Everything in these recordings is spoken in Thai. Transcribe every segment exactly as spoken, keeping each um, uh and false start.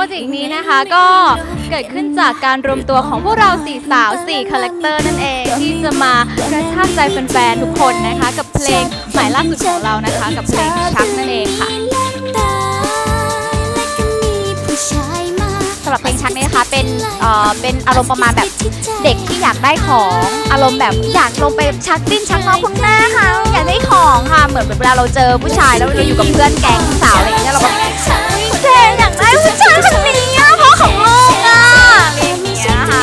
เจกต์นี้นะคะก็เกิดขึ้นจากการรวมตัวของพวกเราสี่สาวสี่คาแรคเตอร์นั่นเองที่จะมากระชากใจแฟนๆทุกคนนะคะกับเพลงใหม่ล่าสุดของเรานะคะกับเพลงชักนั่นเองค่ะสำหรับเพลงชักนี้นะคะเป็นเอ่อเป็นอารมณ์ประมาณแบบเด็กที่อยากได้ของอารมณ์แบบอยากลงไปชักดิ้นชักน้องคุณแม่ค่ะอยากได้ของค่ะเหมือนเวลาเราเจอผู้ชายแล้วเราอยู่กับเพื่อนแก๊งสาวอะไรอย่างเงี้ยเราก็เจอยากได้ผู้ชายคนนี้อ่ะเพราะของลูกอ่ะอะไรอย่างเงี้ยค่ะ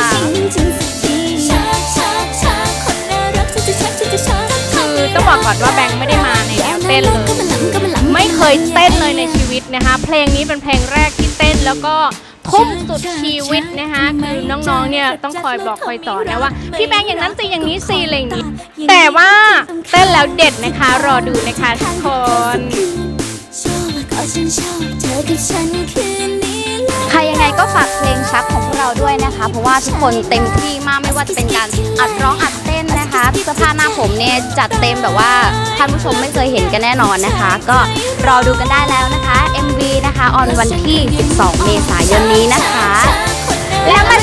คือต้องบอกก่อนว่าแบงค์ไม่ได้มาในแนวเต้นเลยไม่เคยเต้นเลยในชีวิตนะคะเพลงนี้เป็นเพลงแรกที่เต้นแล้วก็ทุ่มสุดชีวิตนะคะคือน้องๆเนี่ยต้องคอยบอกคอยสอนนะว่าพี่แบงค์อย่างนั้นสิอย่างนี้สิอะไรอย่างนี้แต่ว่าเต้นแล้วเด็ดนะคะรอดูนะคะทุกคนใครยังไงก็ฝากเพลงชักของพวกเราด้วยนะคะเพราะว่าทุกคนเต็มที่มากไม่ว่าจะเป็นการอัดร้องอัดเต้นนะคะเสื้อผ้าหน้าผมเนี่ยจัดเต็มแบบว่าท่านผู้ชมไม่เคยเห็นกันแน่นอนนะคะก็รอดูกันได้แล้วนะคะ เอ็ม วี นะคะออนวันที่สิบสองเมษายนนี้นะคะแล้วมา